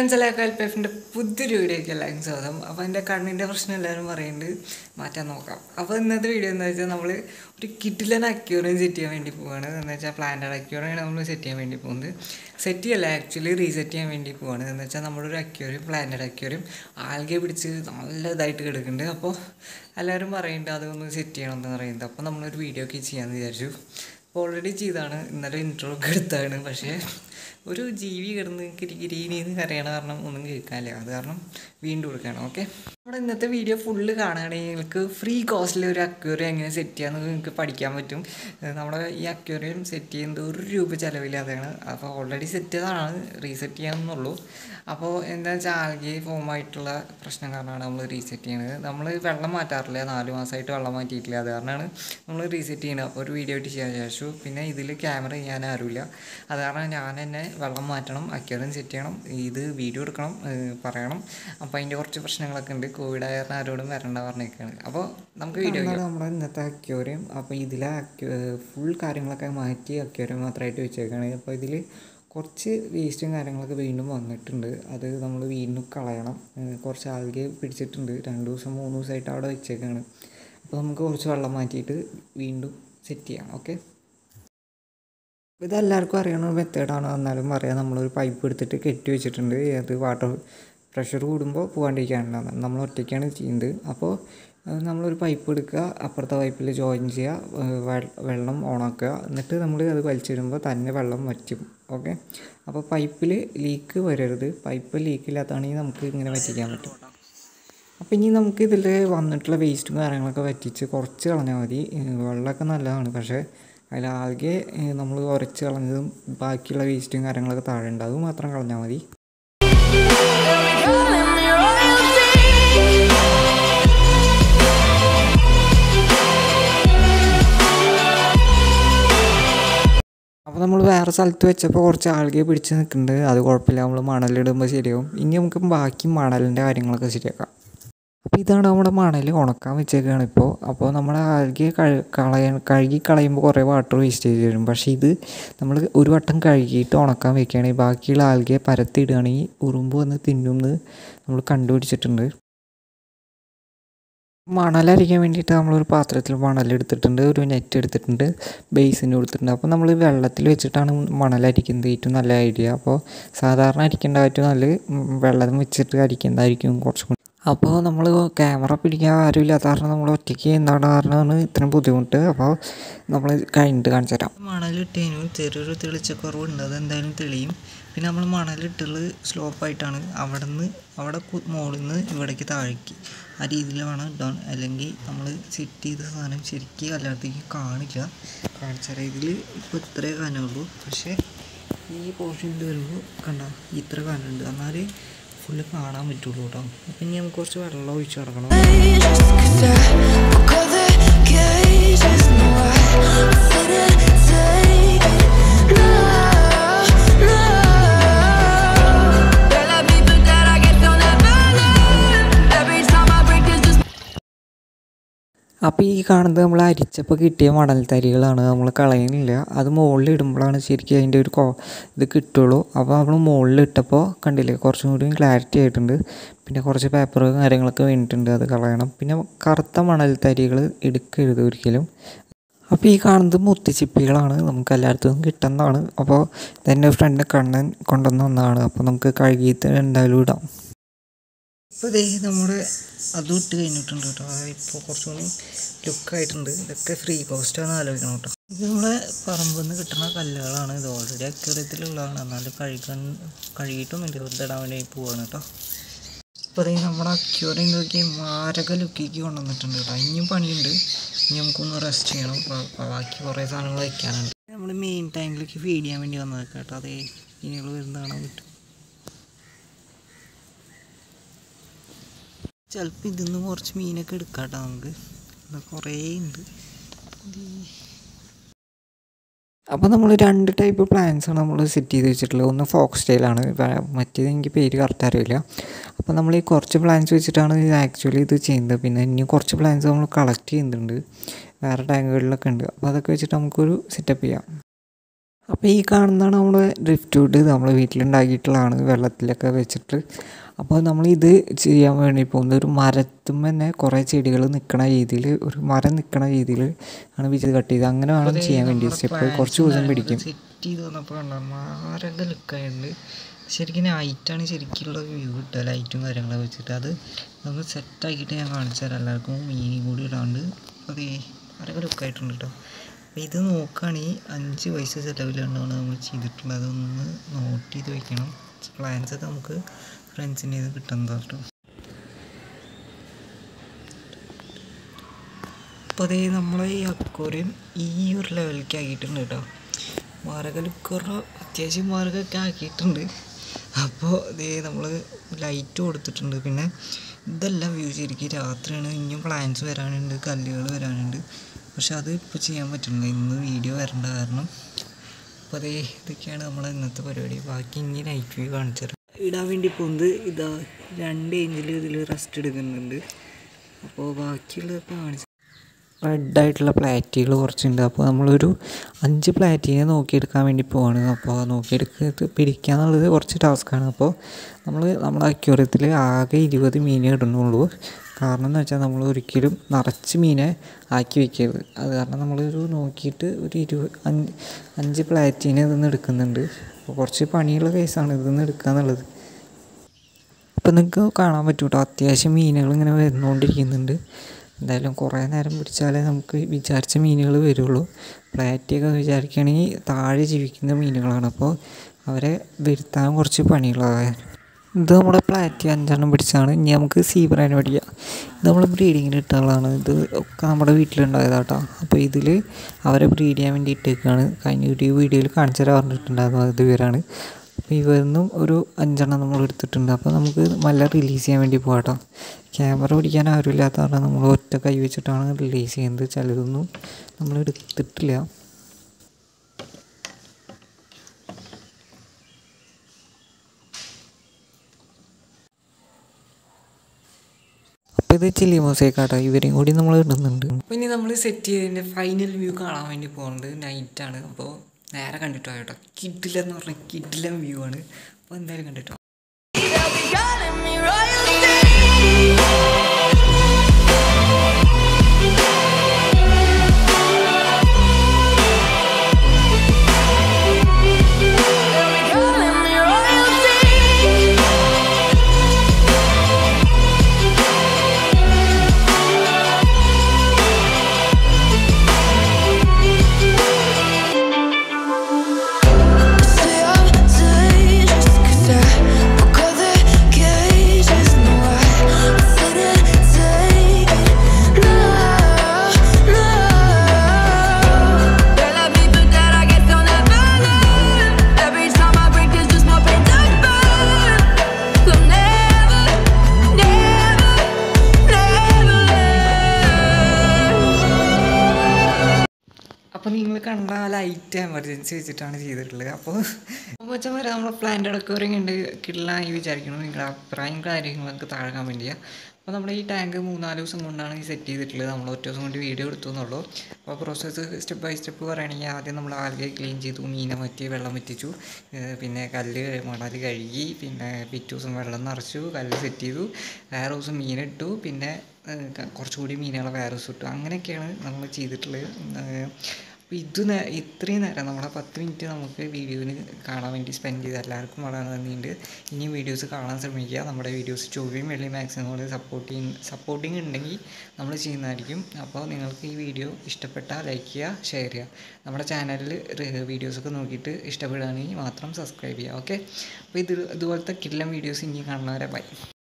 ഫ്രണ്ട്സെല്ലാം കൽപ്പേഫിൻ്റെ പുതിയൊരു വീഡിയോയ്ക്ക് എല്ലാവരും സ്വാഗതം. അപ്പോൾ എൻ്റെ കണ്ണിൻ്റെ പ്രശ്നം എല്ലാവരും പറയുന്നുണ്ട് മാറ്റാൻ നോക്കാം. അപ്പോൾ ഇന്നത്തെ വീഡിയോ എന്താ വെച്ചാൽ നമ്മൾ ഒരു കിഡിലൻ അക്വേറിയം സെറ്റ് ചെയ്യാൻ വേണ്ടി പോവുകയാണ്. എന്ന് വെച്ചാൽ പ്ലാന്റഡ് അക്വേറിയം നമ്മൾ സെറ്റ് ചെയ്യാൻ വേണ്ടി പോകുന്നത്. സെറ്റ് ചെയ്യല്ല, ആക്ച്വലി റീസെറ്റ് ചെയ്യാൻ വേണ്ടി പോവുകയാണ്. എന്ന് വെച്ചാൽ നമ്മളൊരു അക്വേറിയം പ്ലാന്റഡ് അക്വേറിയം ആൽഗെ പിടിച്ച് നല്ല ഇതായിട്ട് കിടക്കുന്നുണ്ട്. അപ്പോൾ എല്ലാവരും പറയുന്നുണ്ട് അതൊന്ന് സെറ്റ് ചെയ്യണമെന്ന് പറയുന്നത്. അപ്പോൾ നമ്മളൊരു വീഡിയോ ഒക്കെ ചെയ്യാമെന്ന് വിചാരിച്ചു. അപ്പോൾ ഓൾറെഡി ചെയ്താണ്, ഇന്നലെ ഇൻട്രോ ഒക്കെ എടുത്താണ്. പക്ഷേ ഒരു ജീവി കിടന്ന് കിരികിരീന്ന് കരയണ കാരണം ഒന്നും കേൾക്കാനില്ല. അത് കാരണം വീണ്ടും കൊടുക്കുകയാണ്. ഓക്കെ, നമ്മുടെ ഇന്നത്തെ വീഡിയോ ഫുള്ള് കാണുകയാണെങ്കിൽ നിങ്ങൾക്ക് ഫ്രീ കോസ്റ്റിൽ ഒരു അക്വേറിയം എങ്ങനെ സെറ്റ് ചെയ്യാമെന്ന് നിങ്ങൾക്ക് പഠിക്കാൻ പറ്റും. നമ്മുടെ ഈ അക്വേറിയം സെറ്റ് ചെയ്യുന്നത് ₹1 ചിലവില്ലാതെയാണ്. അപ്പോൾ ഓൾറെഡി സെറ്റ് ചെയ്തതാണ്, റീസെറ്റ് ചെയ്യാമെന്നുള്ളൂ. അപ്പോൾ എന്താ വെച്ചാൽ ആൽഗെ ഫോമായിട്ടുള്ള പ്രശ്നം കാരണമാണ് നമ്മൾ റീസെറ്റ് ചെയ്യുന്നത്. നമ്മൾ വെള്ളം മാറ്റാറില്ല, 4 മാസമായിട്ട് വെള്ളം മാറ്റിയിട്ടില്ല. അത് കാരണമാണ് നമ്മൾ റീസെറ്റ് ചെയ്യുന്നത്. അപ്പോൾ ഒരു വീഡിയോ ആയിട്ട് ചെയ്യാൻ വിചാരിച്ചു. പിന്നെ ഇതിൽ ക്യാമറ ചെയ്യാൻ ആരുമില്ല. അത് കാരണം ഞാൻ തന്നെ വെള്ളം മാറ്റണം, അക്വേറിയം സെറ്റ് ചെയ്യണം, ഇത് വീഡിയോ എടുക്കണം, പറയണം. അപ്പോൾ അതിൻ്റെ കുറച്ച് പ്രശ്നങ്ങളൊക്കെ ഉണ്ട്. കോവിഡ് ആയ കാരണം ആരോടും വരണ്ട പറഞ്ഞേക്കാണ്. അപ്പോൾ നമുക്ക് വീഡിയോ നമ്മുടെ ഇന്നത്തെ അക്വേറിയം. അപ്പോൾ ഇതിലെ ഫുൾ കാര്യങ്ങളൊക്കെ മാറ്റി അക്വേറിയം മാത്രമായിട്ട് വെച്ചേക്കാണ്. അപ്പോൾ ഇതിൽ കുറച്ച് വേസ്റ്റും കാര്യങ്ങളൊക്കെ വീണ്ടും വന്നിട്ടുണ്ട്. അത് നമ്മൾ വീണ്ടും കളയണം. കുറച്ച് ആൽഗെ പിടിച്ചിട്ടുണ്ട്. 2 ദിവസം 3 ദിവസമായിട്ട് അവിടെ വെച്ചേക്കാണ്. അപ്പോൾ നമുക്ക് കുറച്ച് വെള്ളം മാറ്റിയിട്ട് വീണ്ടും സെറ്റ് ചെയ്യാം. ഓക്കെ, ഇതെല്ലാവർക്കും അറിയണ മെത്തേഡാണ്. എന്നാലും പറയാം, നമ്മളൊരു പൈപ്പ് എടുത്തിട്ട് കെട്ടി വെച്ചിട്ടുണ്ട്. അത് വാട്ടർ പ്രഷർ കൂടുമ്പോൾ പോകാണ്ടിരിക്കാനുണ്ടാകും. നമ്മൾ ഒറ്റയ്ക്കാണ് ചെയ്യുന്നത്. അപ്പോൾ നമ്മളൊരു പൈപ്പ് എടുക്കുക, അപ്പുറത്തെ പൈപ്പിൽ ജോയിൻ ചെയ്യുക, വെള്ളം ഓണാക്കുക. എന്നിട്ട് നമ്മൾ അത് വലിച്ചിടുമ്പോൾ തന്നെ വെള്ളം വറ്റും. ഓക്കെ, അപ്പോൾ പൈപ്പിൽ ലീക്ക് വരരുത്. പൈപ്പ് ലീക്കില്ലാത്തതാണെങ്കിൽ നമുക്ക് ഇങ്ങനെ വറ്റിക്കാൻ പറ്റും. അപ്പോൾ ഇനി നമുക്ക് ഇതിൽ വന്നിട്ടുള്ള വേസ്റ്റും കാര്യങ്ങളൊക്കെ വറ്റിച്ച് കുറച്ച് കളഞ്ഞാൽ മതി. വെള്ളമൊക്കെ നല്ലതാണ്, പക്ഷേ അതിൽ ആൽഗെ നമ്മൾ ഉരച്ച് കളഞ്ഞതും ബാക്കിയുള്ള വേസ്റ്റും കാര്യങ്ങളൊക്കെ താഴെ ഉണ്ട്. അത് മാത്രം കളഞ്ഞാൽ മതി. അപ്പോൾ നമ്മൾ വേറെ സ്ഥലത്ത് വെച്ചപ്പോൾ കുറച്ച് ആൽഗെ പിടിച്ച് നിൽക്കുന്നുണ്ട്. അത് കുഴപ്പമില്ല, നമ്മൾ മണലിടുമ്പോൾ ശരിയാവും. ഇനി നമുക്ക് ബാക്കി മണലിൻ്റെ കാര്യങ്ങളൊക്കെ ശരിയാക്കാം. അപ്പോൾ ഇതാണ് നമ്മുടെ മണൽ ഉണക്കാൻ വെച്ചേക്കാണ് ഇപ്പോൾ. അപ്പോൾ നമ്മൾ ആൽഗെ കഴുകി കളയുമ്പോൾ കുറേ വാട്ടർ വേസ്റ്റേജ് വരും. പക്ഷേ ഇത് നമ്മൾ ഒരു വട്ടം കഴുകിയിട്ട് ഉണക്കാൻ വെക്കുകയാണെങ്കിൽ ബാക്കിയുള്ള ആൽഗെ പരത്തിയിടുകയാണെങ്കിൽ ഉറുമ്പ് വന്ന് തിന്നുമെന്ന് നമ്മൾ കണ്ടുപിടിച്ചിട്ടുണ്ട്. മണലരിക്കാൻ വേണ്ടിയിട്ട് നമ്മളൊരു പാത്രത്തിൽ മണലെടുത്തിട്ടുണ്ട്, ഒരു നെറ്റ് എടുത്തിട്ടുണ്ട്, ബേസിന് കൊടുത്തിട്ടുണ്ട്. അപ്പോൾ നമ്മൾ വെള്ളത്തിൽ വെച്ചിട്ടാണ് മണലരിക്കുന്നത് ഏറ്റവും നല്ല ഐഡിയ. അപ്പോൾ സാധാരണ അരിക്കേണ്ട ഏറ്റവും നല്ല വെള്ളം വെച്ചിട്ട് അരിക്കുന്നതായിരിക്കും കുറച്ചും കൂടി. അപ്പോൾ നമ്മൾ ക്യാമറ പിടിക്കാൻ ആരുമില്ലാത്ത കാരണം നമ്മൾ ഒറ്റയ്ക്ക് എന്താണ് കാരണമാണ് ഇത്രയും ബുദ്ധിമുട്ട്. അപ്പോൾ നമ്മൾ കഴിഞ്ഞിട്ട് കാണിച്ചു തരാം. മണലിട്ടതിനും ചെറിയൊരു തെളിച്ചക്കുറവുണ്ട്, അതെന്തായാലും തെളിയും. പിന്നെ നമ്മൾ മണലിട്ടുള്ളത് സ്ലോപ്പായിട്ടാണ്. അവിടെ മുകളിൽ നിന്ന് ഇവിടേക്ക് താഴേക്ക് ആ രീതിയിലാണ് ഇടാൻ. അല്ലെങ്കിൽ നമ്മൾ സെറ്റ് ചെയ്ത സാധനം ശരിക്കും എല്ലായിടത്തേക്ക് കാണില്ല. കാണിച്ച രീതിയിൽ ഇപ്പോൾ ഇത്രേ കാനുള്ളൂ. പക്ഷേ ഈ പോർഷനിൽ വരുമ്പോൾ കണ്ട ഇത്ര കാനുണ്ട്, എന്നാൽ ഫുള്ള് കാണാൻ പറ്റുള്ളൂ കേട്ടോ. അപ്പം ഇനി നമുക്ക് കുറച്ച് വെള്ളം ഒഴിച്ച് കിടക്കണം. അപ്പോൾ ഈ കാണുന്നത് നമ്മൾ അരിച്ചപ്പോൾ കിട്ടിയ മണൽത്തരികളാണ്, നമ്മൾ കളയുന്നില്ല. അത് മുകളിൽ ഇടുമ്പോഴാണ് ശരിക്കും അതിൻ്റെ ഒരു ഇത് കിട്ടുള്ളൂ. അപ്പോൾ നമ്മൾ മുകളിൽ ഇട്ടപ്പോൾ കണ്ടില്ലേ കുറച്ചും കൂടി ക്ലാരിറ്റി ആയിട്ടുണ്ട്. പിന്നെ കുറച്ച് പേപ്പർ കാര്യങ്ങളൊക്കെ വീണിട്ടുണ്ട്, അത് കളയണം. പിന്നെ കറുത്ത മണൽത്തരികൾ എടുക്കരുത് ഒരിക്കലും. അപ്പോൾ ഈ കാണുന്നത് മുത്തുച്ചിപ്പികളാണ്, നമുക്ക് എല്ലായിടത്തും കിട്ടുന്നതാണ്. അപ്പോൾ ഇതെൻ്റെ ഫ്രണ്ട് കണ്ണൻ കൊണ്ടുവന്ന ഒന്നാണ്. അപ്പോൾ നമുക്ക് കഴുകിയിട്ട് എന്തായാലും ഇടാം. ഇപ്പോൾ ഇതേ നമ്മുടെ അതും ഇട്ട് കഴിഞ്ഞിട്ടുണ്ട് കേട്ടോ. അതായത് ഇപ്പോൾ കുറച്ചുകൂടി ലുക്കായിട്ടുണ്ട്. ഇതൊക്കെ ഫ്രീ കോസ്റ്റാണെന്ന് ആലോചിക്കണം കേട്ടോ. ഇത് നമ്മുടെ പറമ്പിൽ നിന്ന് കിട്ടുന്ന കല്ലുകളാണ്. ഇത് ഓൾറെഡി അക്വേറിയത്തിലുള്ളതാണ്, എന്നാലും കഴുകിയിട്ടൊന്നുമില്ല, വെറുതെ വേണ്ടി പോവാണ് കേട്ടോ. ഇപ്പോൾ ഈ നമ്മുടെ അക്വേറിയം നോക്കി മാരക ലുക്കിലേക്ക് കൊണ്ടുവന്നിട്ടുണ്ട് കേട്ടോ. ഇനിയും പണിയുണ്ട്, ഇനി നമുക്കൊന്ന് റെസ്റ്റ് ചെയ്യണം. ബാക്കി കുറേ സാധനങ്ങൾ വയ്ക്കാനുണ്ട്. നമ്മൾ മെയിൻ ടാങ്കിലേക്ക് ഫീഡ് ചെയ്യാൻ വേണ്ടി വന്നത് കേട്ടോ. അതേ ഇനിയുള്ള വരുന്ന കാണാൻ പറ്റും. ചിലപ്പോൾ ഇതിന്ന് കുറച്ച് മീനൊക്കെ എടുക്കാം കേട്ടോ നമുക്ക്. കുറേ ഉണ്ട്. അപ്പോൾ നമ്മൾ 2 ടൈപ്പ് പ്ലാന്റ്സാണ് നമ്മൾ സെറ്റ് ചെയ്ത് വെച്ചിട്ടുള്ളത്. ഒന്ന് ഫോക്സ് സ്റ്റൈലാണ്, മറ്റേത് എനിക്ക് പേര് കറക്റ്റ് അറിയില്ല. അപ്പോൾ നമ്മൾ ഈ കുറച്ച് പ്ലാന്റ്സ് വെച്ചിട്ടാണ് ആക്ച്വലി ഇത് ചെയ്യുന്നത്. പിന്നെ ഇനി കുറച്ച് പ്ലാന്റ്സ് നമ്മൾ കളക്ട് ചെയ്യുന്നുണ്ട്, വേറെ ടാങ്കുകളിലൊക്കെ ഉണ്ട്. അപ്പോൾ അതൊക്കെ വെച്ചിട്ട് നമുക്കൊരു സെറ്റപ്പ് ചെയ്യാം. അപ്പോൾ ഈ കാണുന്നതാണ് നമ്മൾ ഡ്രിഫ്റ്റ് വുഡ് നമ്മൾ വീട്ടിലുണ്ടാക്കിയിട്ടുള്ളതാണ് വെള്ളത്തിലൊക്കെ വെച്ചിട്ട്. അപ്പോൾ നമ്മളിത് ചെയ്യാൻ വേണ്ടി പോകുന്നത് ഒരു മരത്തും തന്നെ കുറേ ചെടികൾ നിൽക്കണ രീതിയിൽ, ഒരു മരം നിൽക്കണ രീതിയിൽ ആണ് ഇത് കട്ട് ചെയ്ത് അങ്ങനെ വേണം ചെയ്യാൻ വേണ്ടി. സ്റ്റെപ്പ് കുറച്ച് ദിവസം പിടിക്കും. സെറ്റ് ചെയ്ത് വന്നപ്പോൾ മാരക ലുക്കായുണ്ട്. ശരിക്കും ഹൈറ്റാണ് ശരിക്കുള്ള വ്യൂ കിട്ടുക, ലൈറ്റും കാര്യങ്ങളൊക്കെ വെച്ചിട്ട്. അത് നമ്മൾ സെറ്റാക്കിയിട്ട് ഞാൻ കാണിച്ചു തരാം എല്ലാവർക്കും, മീനും കൂടി ഇടാണ്ട്. അത് മാരക ലുക്കായിട്ടുണ്ട് കേട്ടോ. അപ്പോൾ ഇത് നോക്കുകയാണെങ്കിൽ 5 പൈസ ചിലവിലാണ് നമ്മൾ ചെയ്തിട്ടുള്ളത്. അതൊന്ന് നോട്ട് ചെയ്ത് വയ്ക്കണം. പ്ലാൻസൊക്കെ നമുക്ക് ഫ്രണ്ട്സിൻ്റെ ഇത് കിട്ടുന്നതാണ് കേട്ടോ. അപ്പോൾ അതേ നമ്മൾ ഈ അക്വേറിയം ഈ ഒരു ലെവലിലേക്ക് ആക്കിയിട്ടുണ്ട് കേട്ടോ. മാരക ലുക്കുറ അത്യാവശ്യം മാർഗമൊക്കെ ആക്കിയിട്ടുണ്ട്. അപ്പോൾ ഇതേ നമ്മൾ ലൈറ്റ് കൊടുത്തിട്ടുണ്ട്. പിന്നെ ഇതെല്ലാം വ്യൂ ശരിക്കും രാത്രിയാണ്. ഇനിയും പ്ലാന്റ്സ് വരാനുണ്ട്, കല്ലുകൾ വരാനുണ്ട്. പക്ഷെ അത് ഇപ്പോൾ ചെയ്യാൻ പറ്റുന്നില്ല, ഇന്ന് വീഡിയോ വരേണ്ട കാരണം. അപ്പോൾ അതേ ഇതൊക്കെയാണ് നമ്മളെ ഇന്നത്തെ പരിപാടി. ബാക്കി ഇനി നൈറ്റ് വ്യൂ കാണിച്ചു തരാം. ഇടാൻ വേണ്ടി പോകുന്നത് ഇതാ 2 ഇഞ്ചിൽ ഇതിൽ റെസ്റ്റ് എടുക്കുന്നുണ്ട്. അപ്പോൾ ബാക്കിയുള്ളതൊക്കെ കാണിച്ചു. റെഡായിട്ടുള്ള പ്ലാറ്റുകൾ കുറച്ചുണ്ട്. അപ്പോൾ നമ്മളൊരു 5 പ്ലാറ്റിനെ നോക്കിയെടുക്കാൻ വേണ്ടി പോവാണ്. അപ്പോൾ നോക്കിയെടുത്ത് പിടിക്കുക എന്നുള്ളത് കുറച്ച് ടാസ്ക്കാണ്. അപ്പോൾ നമ്മുടെ അക്വേറിയത്തിൽ ആകെ 20 മീനെ ഇടുന്നുള്ളൂ. കാരണം എന്ന് വെച്ചാൽ നമ്മൾ ഒരിക്കലും നിറച്ച് മീനെ ആക്കി വയ്ക്കരുത്. അത് കാരണം നമ്മളൊരു നോക്കിയിട്ട് ഒരു 5 പ്ലാറ്റിനെ ഇതൊന്ന് എടുക്കുന്നുണ്ട്. അപ്പോൾ കുറച്ച് പണിയുള്ള കേസാണ് ഇതൊന്ന് എടുക്കുക എന്നുള്ളത്. അപ്പോൾ നിങ്ങൾക്ക് കാണാൻ പറ്റും കേട്ടോ, അത്യാവശ്യം മീനുകൾ ഇങ്ങനെ വരുന്നുകൊണ്ടിരിക്കുന്നുണ്ട്. എന്തായാലും കുറേ നേരം പിടിച്ചാലേ നമുക്ക് വിചാരിച്ച മീനുകൾ വരുള്ളൂ. പ്ലാറ്റിയൊക്കെ വിചാരിക്കുകയാണെങ്കിൽ താഴെ ജീവിക്കുന്ന മീനുകളാണ്. അപ്പോൾ അവരെ വരുത്താൻ കുറച്ച് പണികളാണ്. ഇത് നമ്മുടെ പ്ലാറ്റി 5 പിടിച്ചാണ്. ഇനി നമുക്ക് സീബ്രേനെ പിടിക്കാം. ഇത് നമ്മൾ ബ്രീഡിങ്ങിന് ഇട്ടുള്ളതാണ്. ഇത് ഒക്കെ നമ്മുടെ വീട്ടിലുണ്ടായതാട്ടോ. അപ്പോൾ ഇതിൽ അവരെ ബ്രീഡ് ചെയ്യാൻ വേണ്ടി ഇട്ടേക്കാണ്. കഴിഞ്ഞ വീഡിയോയിൽ കാണിച്ചു തരാൻ പറഞ്ഞിട്ടുണ്ടായിരുന്നു. അത് ഇവരാണ്. അപ്പോൾ ഇവരിന്നും ഒരു 5 നമ്മൾ എടുത്തിട്ടുണ്ട്. അപ്പോൾ നമുക്ക് നല്ല റിലീസ് ചെയ്യാൻ വേണ്ടി പോകാം കേട്ടോ. ക്യാമറ പിടിക്കാൻ ആരുമില്ലാത്ത കാരണം നമ്മൾ ഒറ്റ കൈ വെച്ചിട്ടാണ് റിലീസ് ചെയ്യുന്നത്. ചിലതൊന്നും നമ്മൾ എടുത്തിട്ടില്ല. അപ്പോൾ ഇത് ചില്ലി മോസേക്കാട്ടോ, ഇവരെയും കൂടി നമ്മൾ ഇടുന്നുണ്ട്. അപ്പോൾ ഇനി നമ്മൾ സെറ്റ് ചെയ്തതിൻ്റെ ഫൈനൽ വ്യൂ കാണാൻ വേണ്ടി പോകുന്നത് നൈറ്റാണ്. അപ്പോൾ നേരെ കണ്ടിട്ടോ കേട്ടോ, കിഡിലെന്ന് പറഞ്ഞാൽ കിഡിലൻ വ്യൂ ആണ്. അപ്പോൾ എന്തായാലും കണ്ടിട്ടോ. അപ്പോൾ നിങ്ങൾ കണ്ട ലൈറ്റ് എമർജൻസി വെച്ചിട്ടാണ് ചെയ്തിട്ടുള്ളത്. അപ്പോൾ വെച്ചാൽ വരെ നമ്മൾ പ്ലാന്റ് അക്വേറിയം ഉണ്ട് കിടലായി വിചാരിക്കണം. നിങ്ങളുടെ അഭിപ്രായം കാര്യങ്ങളൊക്കെ താഴെ കമൻറ്റ് ചെയ്യുക. അപ്പോൾ നമ്മുടെ ഈ ടാങ്ക് 3-4 ദിവസം കൊണ്ടാണ് ഈ സെറ്റ് ചെയ്തിട്ടുള്ളത്. നമ്മൾ ഒറ്റ ദിവസം കൊണ്ട് വീഡിയോ എടുത്തു എന്നുള്ളൂ. അപ്പോൾ പ്രോസസ്സ് സ്റ്റെപ്പ് ബൈ സ്റ്റെപ്പ് പറയുകയാണെങ്കിൽ ആദ്യം നമ്മൾ ആൽഗെ ക്ലീൻ ചെയ്തു, മീനെ വറ്റി വെള്ളം വറ്റിച്ചു, പിന്നെ കല്ല് മണൽ കഴുകി, പിന്നെ പിറ്റേ ദിവസം വെള്ളം നിറച്ചു, കല്ല് സെറ്റ് ചെയ്തു, വേറെ ദിവസം മീനിട്ടു, പിന്നെ കുറച്ചുകൂടി മീനുകളെ വേറെ ദിവസം ഇട്ടു. അങ്ങനെയൊക്കെയാണ് നമ്മൾ ചെയ്തിട്ടുള്ളത്. അപ്പോൾ ഇത്രയും നേരം നമ്മുടെ 10 മിനിറ്റ് നമുക്ക് വീഡിയോന് കാണാൻ വേണ്ടി സ്പെൻഡ് ചെയ്ത് എല്ലാവർക്കും വളരെ നന്ദിയുണ്ട്. ഇനിയും വീഡിയോസ് കാണാൻ ശ്രമിക്കുക. നമ്മുടെ വീഡിയോസ് ചൊവ്വയും വെള്ളിയും മാക്സിമം നമ്മൾ സപ്പോർട്ടിങ് ഉണ്ടെങ്കിൽ നമ്മൾ ചെയ്യുന്നതായിരിക്കും. അപ്പോൾ നിങ്ങൾക്ക് ഈ വീഡിയോ ഇഷ്ടപ്പെട്ടാൽ ലൈക്ക് ചെയ്യുക, ഷെയർ ചെയ്യുക. നമ്മുടെ ചാനലിൽ വീഡിയോസൊക്കെ നോക്കിയിട്ട് ഇഷ്ടപ്പെടുകയാണെങ്കിൽ മാത്രം സബ്സ്ക്രൈബ് ചെയ്യുക. ഓക്കെ, അപ്പോൾ ഇതുപോലത്തെ കിടിലൻ വീഡിയോസ് ഇനി കാണുന്നവരെ ബൈ.